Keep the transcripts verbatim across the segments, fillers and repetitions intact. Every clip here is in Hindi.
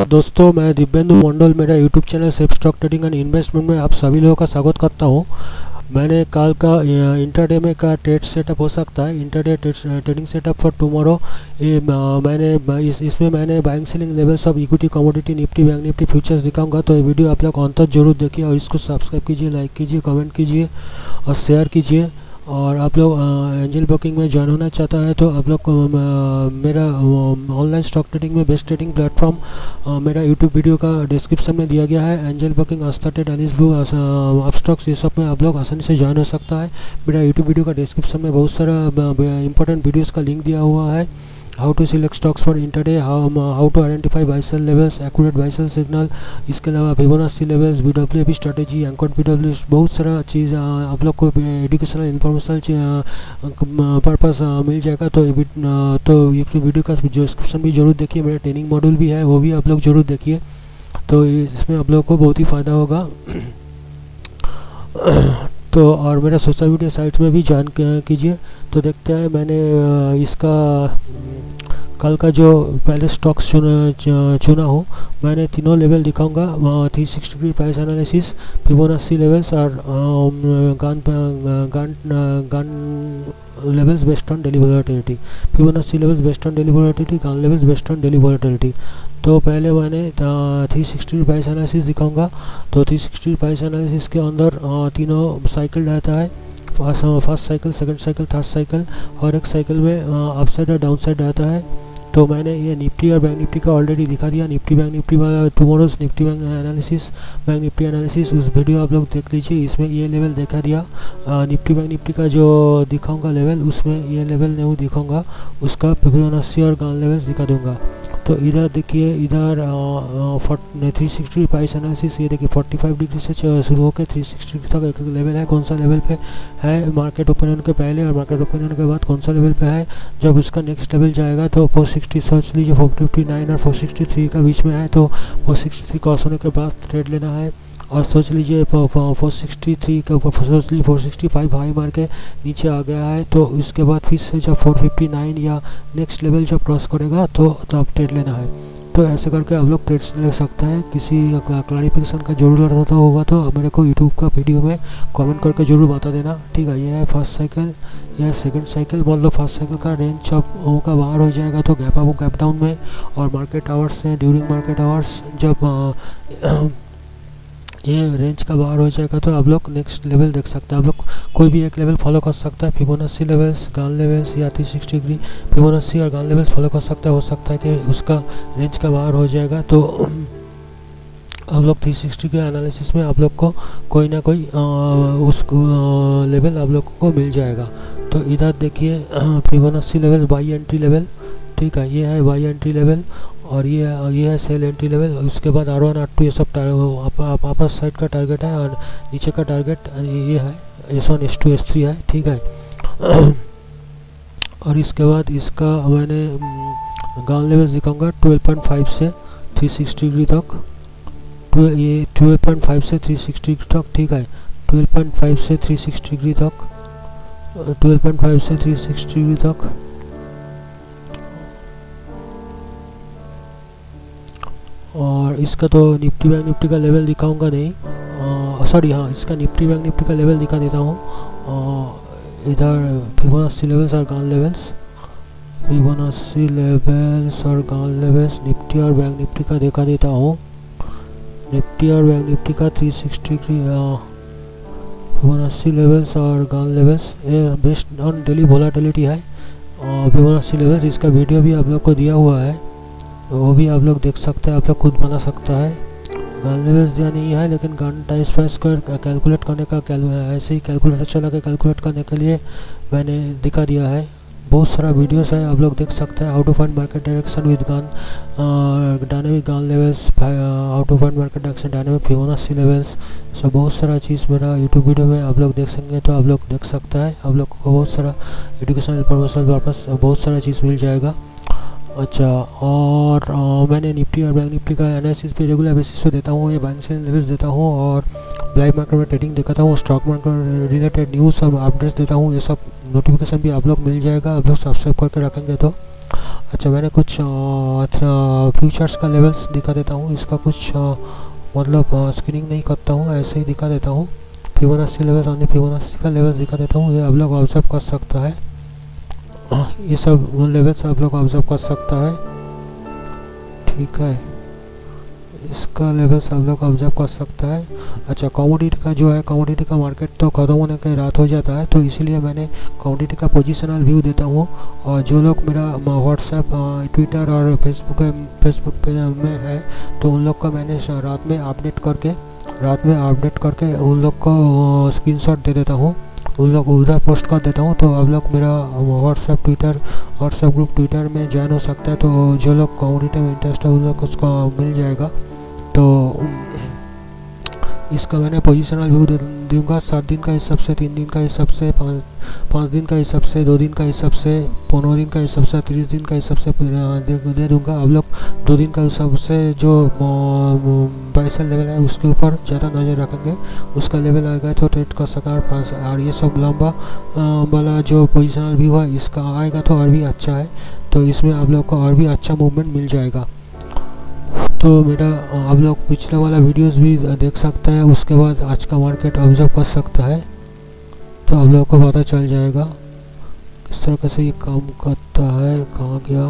दोस्तों, मैं दिव्येंदु मंडल, मेरा YouTube channel safe stock trading and investment में आप सभी लोगों का स्वागत करता हूं। मैंने कल का इंटरडे में का ट्रेड सेटअप हो सकता है, intraday trading setup for tomorrow. ये मैंने इस इसमें मैंने buying selling levels of equity, commodity, Nifty, bank Nifty futures दिखाऊंगा। तो ये वीडियो आप लोग अंत तक जरूर देखिए और इसको सब्सक्राइब कीजिए, लाइक कीजिए, कमेंट कीजिए और शेयर कीजिए। और आप लोग एंजल ब्रोकिंग में ज्वाइन होना चाहता है तो आप लोग को मेरा ऑनलाइन स्टॉक ट्रेडिंग में बेस्ट ट्रेडिंग प्लेटफॉर्म मेरा यूट्यूब वीडियो का डिस्क्रिप्शन में दिया गया है। Angel Broking, Aastha trade, Alice Blue, Upstox, ये सब में आप लोग आसानी से ज्वाइन हो सकता है। मेरा यूट्यूब वीडियो का डिस्क्रिप्शन में बहुत सारा इंपॉर्टेंट वीडियोज़ का लिंक दिया हुआ है। How to select stocks for intraday, how how to identify buy sell levels, accurate buy sell signal, इसके अलावा Fibonacci levels, B W A P strategy, anchor B W, बहुत सारा चीज़ आप लोग को एजुकेशनल इन्फॉर्मेशनल पर्पस मिल जाएगा। तो तो ये वीडियो का डिस्क्रिप्शन भी जरूर देखिए। मेरा ट्रेनिंग मॉड्यूल भी है, वो भी आप लोग जरूर देखिए, तो इसमें आप लोगों को बहुत ही फ़ायदा होगा। तो और मेरा सोशल मीडिया साइट्स में भी ज्वाइन कीजिए। तो देखते हैं, मैंने इसका कल का जो पहले स्टॉक्स चुना चुना हूँ, मैंने तीनों लेवल दिखाऊंगा। Three sixty degree price analysis, Fibonacci levels और Gann Gann Gann levels based on daily volatility, Fibonacci levels based on daily volatility, Gann levels based on daily volatility. तो पहले मैंने थ्री सिक्सटी प्राइस एनालिसिस दिखाऊंगा। तो थ्री सिक्सटी प्राइस एनालिसिस के अंदर तीनों साइकिल रहता है, first cycle, second cycle, third cycle, और एक साइकिल में अपसाइड और डाउन साइड रहता है। तो मैंने ये निफ्टी और बैंक निफ्टी का ऑलरेडी दिखा दिया। निफ्टी बैंक निफ्टी वाला tomorrow's Nifty bank analysis, bank Nifty analysis, उस वीडियो आप लोग देख लीजिए। इसमें ये लेवल देखा दिया। निफ्टी बैंक निफ्टी का जो दिखाऊंगा लेवल, उसमें ये लेवल नहीं दिखाऊंगा, उसका फिबोनाची और गान लेवल्स दिखा दूंगा। तो इधर देखिए, इधर थ्री सिक्सटी प्राइस एनालिसिस, ये देखिए फोर्टी फाइव डिग्री से शुरू होकर थ्री सिक्सटी तक एक लेवल है। कौन सा लेवल पे है मार्केट ओपनिंग के पहले और मार्केट ओपनिंग के बाद कौन सा लेवल पे है। जब उसका नेक्स्ट लेवल जाएगा तो फोर सिक्सटी सोच लीजिए, फोर फिफ्टी नाइन और फोर सिक्सटी थ्री का बीच में है, तो फोर सिक्सटी थ्री क्रॉस होने के बाद ट्रेड लेना है। और सोच लीजिए फोर सिक्सटी थ्री का सोच लीजिए फोर सिक्सटी फाइव हाई मार के नीचे आ गया है, तो उसके बाद फिर से जब फोर फिफ्टी नाइन या नेक्स्ट लेवल जब क्रॉस करेगा तो तब ट्रेड लेना है। तो ऐसे करके आप लोग ट्रेड्स ले सकते हैं। किसी क्लैरिफिकेशन का जरूर रहता होगा तो मेरे को यूट्यूब का वीडियो में कमेंट करके जरूर बता देना, ठीक है। ये है फर्स्ट साइकिल, यह सेकंड साइकिल। मतलब फर्स्ट साइकिल का रेंज जब का बाहर हो जाएगा तो गैप अप गैप डाउन में, और मार्केट आवर्स से ड्यूरिंग मार्केट आवर्स जब ये रेंज का बाहर हो जाएगा तो आप लोग नेक्स्ट लेवल देख सकते हैं। आप लोग कोई भी एक लेवल फॉलो कर सकता है, फिबोनाची लेवल्स, गान लेवल्स या थ्री सिक्सटी डिग्री फिबोनाची और गान लेवल्स फॉलो कर सकता है। हो सकता है कि उसका रेंज का बाहर हो जाएगा तो आप लोग थ्री सिक्सटी के एनालिसिस में आप लोग को कोई ना कोई आ, उस लेवल आप लोग को मिल जाएगा। तो इधर देखिए Fibonacci level, buy entry level, ठीक है। ये है बाई एंट्री लेवल और ये ये है सेल एंट्री लेवल। उसके बाद आर वन आर टू ये सब आप, आप आपस साइड का टारगेट है, और नीचे का टारगेट ये है S one S two S three है, ठीक है। और इसके बाद इसका मैंने गान लेवल्स दिखाऊंगा ट्वेल्व पॉइंट फाइव से थ्री सिक्सटी डिग्री तक। ये ट्वेल्व पॉइंट फाइव से थ्री सिक्सटी डिग्री तक, ठीक है। ट्वेल्व पॉइंट फाइव से थ्री सिक्सटी डिग्री तक, ट्वेल्व पॉइंट फाइव से थ्री सिक्सटी डिग्री तक। और इसका तो निफ्टी बैंक निफ्टी का लेवल दिखाऊंगा नहीं, सॉरी हाँ, इसका निफ्टी बैंक निफ्टी का लेवल दिखा देता हूँ। इधर फिबोनाची लेवल्स और गान लेवल्स, फिबोनाची लेवल्स और गान लेवल्स निफ्टी और बैंक निफ्टी का दिखा देता हूँ। निफ्टी और बैंक निफ्टी का थ्री सिक्सटी फिबोनाची लेवल्स और गान लेवल्स, ये बेस्ड ऑन डेली वोलेटिलिटी है। फिबोनाची लेवल्स इसका वीडियो भी आप लोग को दिया हुआ है, तो वो भी आप लोग देख सकते हैं, आप लोग खुद बना सकता है। गान लेवल्स दिया नहीं है, लेकिन गान टाइम स्पेस कर कैलकुलेट करने का कैल ऐसे ही कैलकुलेटर चला के कैलकुलेट करने के लिए मैंने दिखा दिया है। बहुत सारा वीडियोस है, आप लोग देख सकते हैं। How to find market direction with Gann, dynamic Gann levels, how to find market direction, dynamic Fibonacci levels, सब बहुत सारा चीज़ मेरा यूट्यूब वीडियो में आप लोग देख सकेंगे, तो आप लोग देख सकते हैं। आप लोग को बहुत सारा एजुकेशनल प्रोफेशनल पर्पस बहुत सारा चीज़ मिल जाएगा। अच्छा, और आ, मैंने निफ्टी और बैंक निफ्टी का एनालिसिस पे रेगुलर बेसिस पे देता हूँ, ये बैंक से लेवल्स देता हूँ, और लाइव मार्केट में ट्रेडिंग दिखाता हूँ, स्टॉक मार्केट रिलेटेड न्यूज़ और अपडेट्स देता हूँ। ये सब नोटिफिकेशन भी आप लोग मिल जाएगा, आप लोग सब्सक्राइब करके रखेंगे तो। अच्छा, मैंने कुछ फ्यूचर्स का लेवल्स दिखा देता हूँ। इसका कुछ आ, मतलब स्क्रीनिंग नहीं करता हूँ, ऐसे ही दिखा देता हूँ। फिबोनाची लेवल्स ऑनली फिबोनाची का लेवल्स दिखा देता हूँ, ये आप लोग ऑब्जर्व कर सकता है। ये सब लेवल्स आप लोग ऑब्जर्व कर सकता है, ठीक है। इसका लेवल्स आप लोग ऑब्जर्व कर सकता है। अच्छा, कमोडिटी का जो है, कमोडिटी का मार्केट तो ख़त्म होने के रात हो जाता है, तो इसीलिए मैंने कमोडिटी का पोजिशनल व्यू देता हूँ। और जो लोग मेरा व्हाट्सएप, ट्विटर और फेसबुक फेसबुक पे में है, तो उन लोग का मैंने रात में अपडेट करके रात में अपडेट करके उन लोग को स्क्रीनशॉट दे देता हूँ, उन लोग उधर पोस्ट कर देता हूँ। तो आप लोग मेरा WhatsApp Twitter WhatsApp group Twitter में ज्वाइन हो सकता है। तो जो लोग कमोडिटी में इंटरेस्ट है उन लोग को उसका मिल जाएगा। तो इसका मैंने पोजिशनल व्यू दे दूँगा, सात दिन का हिसाब से, तीन दिन का हिसाब से, पाँच पाँच दिन का हिसाब से, दो दिन का हिसाब से, पंद्रह दिन का हिसाब से, तीस दिन का हिसाब से दे, दे दूँगा। आप लोग दो दिन का हिसाब से जो बाइस लेवल है उसके ऊपर ज़्यादा नज़र रखेंगे, उसका लेवल आएगा तो ट्रेड कर सका पास। और ये सब लंबा वाला जो पोजिशनल व्यू है इसका आएगा तो और भी अच्छा है, तो इसमें आप लोग को और भी अच्छा मूवमेंट मिल जाएगा। तो मेरा आप लोग पिछले वाला वीडियोस भी देख सकते हैं, उसके बाद आज का मार्केट ऑब्जर्व कर सकता है, तो आप लोगों को पता चल जाएगा किस तरह से ये काम करता है। कहाँ गया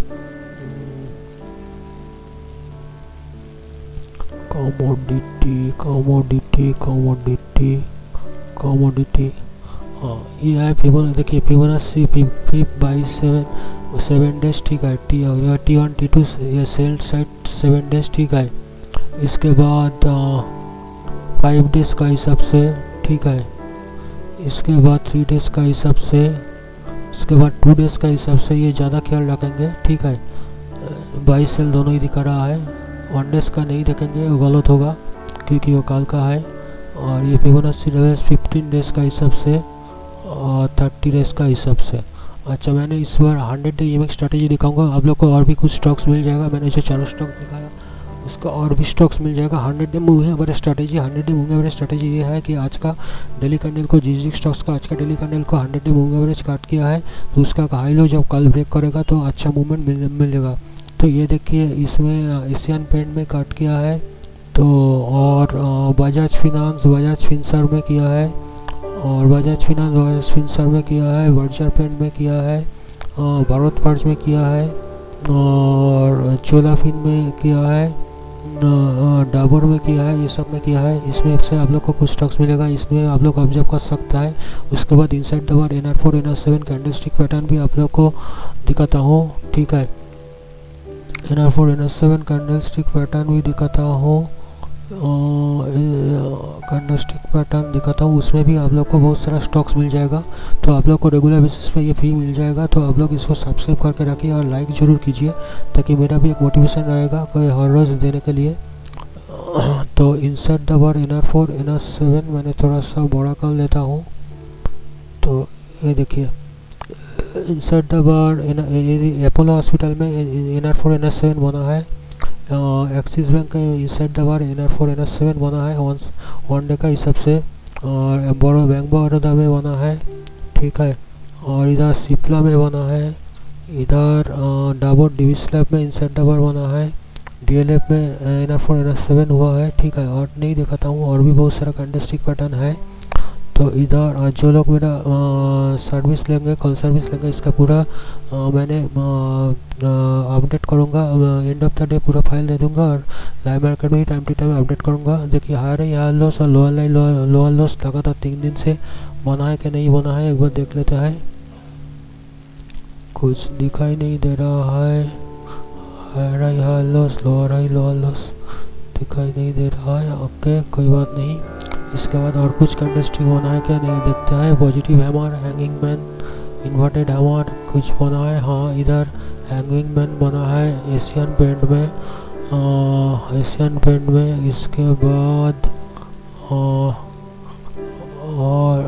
कमोडिटी कमोडिटी कमोडिटी कमोडिटी हाँ, ये है फिबोनाची। देखिए Fibonacci fifth buy seven seven days, ठीक है। टी और टी वन टी टू ये सेल साइड सेवन डेज, ठीक है। इसके बाद फाइव डेज का हिसाब से, ठीक है। इसके बाद थ्री डेज का हिसाब से, इसके बाद टू डेज का हिसाब से, ये ज़्यादा ख्याल रखेंगे, ठीक है। बाई सेल दोनों ही दिखा रहा है, वन डेज का नहीं रखेंगे, वो गलत होगा क्योंकि वो काल का है। और ये फिबोनाची लेवल्स फिफ्टीन डेज का हिसाब से और थर्टी डेज का हिसाब से। अच्छा, मैंने इस बार हंड्रेड डे ईएमएक्स स्ट्रैटेजी दिखाऊंगा आप लोग को, और भी कुछ स्टॉक्स मिल जाएगा। मैंने जो चारों स्टॉक दिखाया उसका और भी स्टॉक्स मिल जाएगा। Hundred day move average strategy hundred day move average strategy ये है कि आज का डेली कैंडल को, जिस जिस स्टॉक्स का आज का डेली कैंडल को हंड्रेड डे मूव एवरेज काट किया है, तो उसका हाई लो जब कल ब्रेक करेगा तो अच्छा मूवमेंट मिल मिलेगा। तो ये देखिए, इसमें एशियन पेंट में काट किया है, तो और बजाज फिनांस बजाज फिनसर्व में किया है, और बजाज फिनांस बजाज फिनसर्व में किया है, बर्जर पेंट में किया है, भारत फर्ज में किया है, और चोलाफिन में किया है, डाबर में किया है, ये सब में किया है। इसमें से आप लोग को कुछ स्टॉक्स मिलेगा, इसमें आप लोग ऑब्जर्व कर सकता है। उसके बाद inside the bar N R four N R seven candlestick pattern भी आप लोग को दिखाता हूँ, ठीक है। N R four N R seven candlestick pattern भी दिखाता हूँ, कैंडलस्टिक पैटर्न दिखाता हूँ, उसमें भी आप लोग को बहुत सारा स्टॉक्स मिल जाएगा। तो आप लोग को रेगुलर बेसिस पे ये फ्री मिल जाएगा। तो आप लोग इसको सब्सक्राइब करके रखिए और लाइक ज़रूर कीजिए, ताकि मेरा भी एक मोटिवेशन रहेगा कोई हर रोज़ देने के लिए। तो insert the bar N R four N R seven मैंने थोड़ा सा बड़ा कर लेता हूँ। तो ये देखिए, insert the bar Apollo hospital में N R four N R seven बना है। एक्सिस बैंक का inside the bar N R four N R seven बना है वन वन डे का हिसाब से, और बड़ो बैंक बड़ौदा में बना है, ठीक है। और इधर सिप्ला में बना है, इधर डाबर डिविस लैब में इंसाइड द बार बना है, डी एल एफ में N R four N R seven हुआ है, ठीक है। और नहीं दिखाता हूँ, और भी बहुत सारा कैंडलस्टिक पैटर्न है। तो इधर जो लोग मेरा सर्विस लेंगे, कॉल सर्विस लेंगे, इसका पूरा आ, मैंने अपडेट करूँगा, एंड ऑफ द डे पूरा फाइल दे दूँगा, और लाइव मार्केट में ही टाइम टू टाइम अपडेट करूँगा। देखिए, हायर है हायर लॉस और लोअर लाइन लोअर लॉस लगातार तीन दिन से बना है कि नहीं बना है, एक बार देख लेते हैं। कुछ दिखाई नहीं दे रहा है, हायर है हायर लॉस, लोअर है लोअर लॉस दिखाई नहीं दे रहा है। ओके, कोई बात नहीं। इसके बाद और कुछ कैंडलस्टिक बना है क्या, नहीं देखते हैं। Positive hammer, hanging man, inverted hammer कुछ बना है। हाँ, इधर हैंगिंग मैन बना है एशियन पेंट में, आ, एशियन पेंट में। इसके बाद आ, और,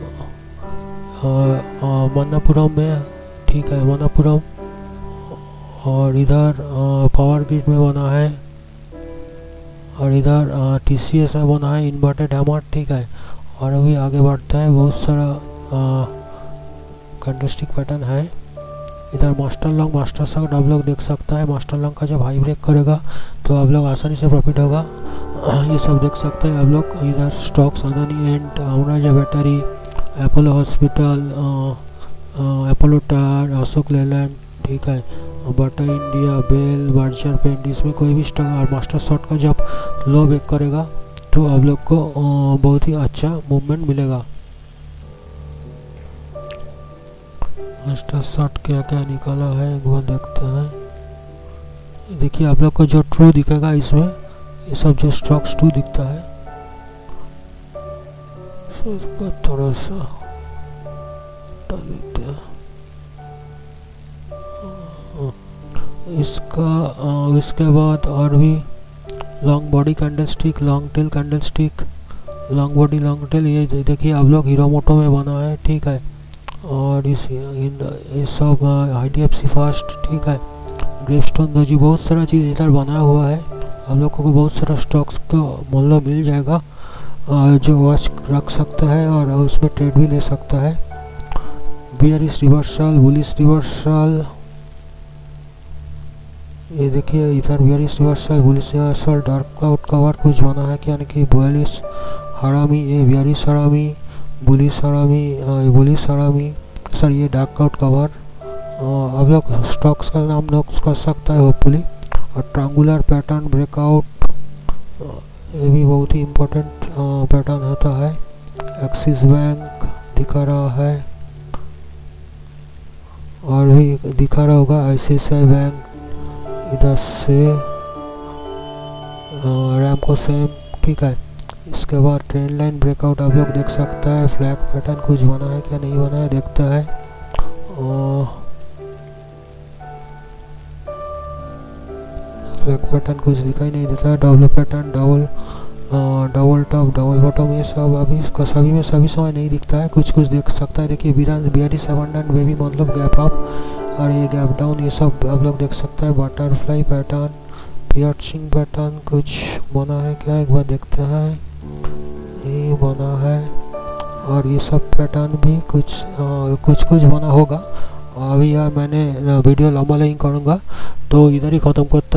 और मन्नापुरम में, ठीक है, मन्नापुरम। और इधर पावर ग्रिड में बना है, और इधर टी सी एस में बना है इन्वर्टेड हैमर, ठीक है। और अभी आगे बढ़ता है, बहुत सारा कैंडलस्टिक पैटर्न है। इधर मास्टर लॉन्ग मास्टर शॉट आप लोग देख सकता है। मास्टर लॉन्ग का जब हाई ब्रेक करेगा तो आप लोग आसानी से प्रॉफिट होगा, ये सब देख सकते हैं आप लोग। इधर stocks Adani and Amara Raja battery, Apollo hospital, Apollo tyre, Ashok Leyland, ठीक है, Bata India, BEL, Berger paint, इसमें कोई भी स्टॉक और मास्टर शॉट का जब लो ब्रेक करेगा तो आप लोग को बहुत ही अच्छा मूवमेंट मिलेगा। मास्टर शॉट क्या क्या निकाला है एक बार देखते हैं। देखिए आप लोग को जो ट्रू दिखेगा इसमें, ये सब जो स्टॉक्स ट्रू दिखता है, तो इसको थोड़ा सा हटा लेते हैं। इसका इसके बाद और भी long body candlestick, long tail candlestick, long body long tail, ये देखिए आप लोग हीरो मोटो में बना है, ठीक है। और इस इन सब I D F C fast, ठीक है, ग्रेपस्टोन दोजी, बहुत सारा चीज़ इधर बना हुआ है। आप लोगों को बहुत सारा स्टॉक्स का मूल्य मिल जाएगा जो वॉच रख सकता है और उसमें ट्रेड भी ले सकता है। बियरिश रिवर्सल, बुलिश रिवर्सल, ये देखिए इधर bearish reversal, bullish reversal, dark cloud cover कुछ बना है, यानी कि बुलिश हरामी, ये बियरिश हरामी, बुलिश हरामी, बुलिश हरामी, सर ये डार्क क्लाउड कवर। आप लोग स्टॉक्स का नाम नोट कर सकता है होपफुली। और ट्रायंगुलर पैटर्न ब्रेकआउट, ये भी बहुत ही इम्पोर्टेंट पैटर्न होता है। एक्सिस बैंक दिखा रहा है और भी दिखा रहा होगा, आई सी आई सी आई बैंक, इधर से रैमको सेम, ठीक है। इसके बाद ट्रेंड लाइन ब्रेकआउट आप लोग देख सकता है। फ्लैग पैटर्न कुछ बना है क्या नहीं बना है देखता है। फ्लैग पैटर्न कुछ दिखाई नहीं देता है। Double pattern, double double top, double bottom, ये सब अभी सभी में सभी समय नहीं दिखता है, कुछ कुछ देख सकता है। देखिए बियरिश अबंडेंट बेबी मतलब गैप अप और ये गैप डाउन, ये सब आप लोग देख सकता है। बटरफ्लाई पैटर्न, पियर्सिंग पैटर्न कुछ बना है क्या एक बार देखते हैं, ये बना है। और ये सब पैटर्न भी कुछ आ, कुछ कुछ बना होगा। अभी यार मैंने वीडियो लंबा नहीं करूँगा तो इधर ही ख़त्म करता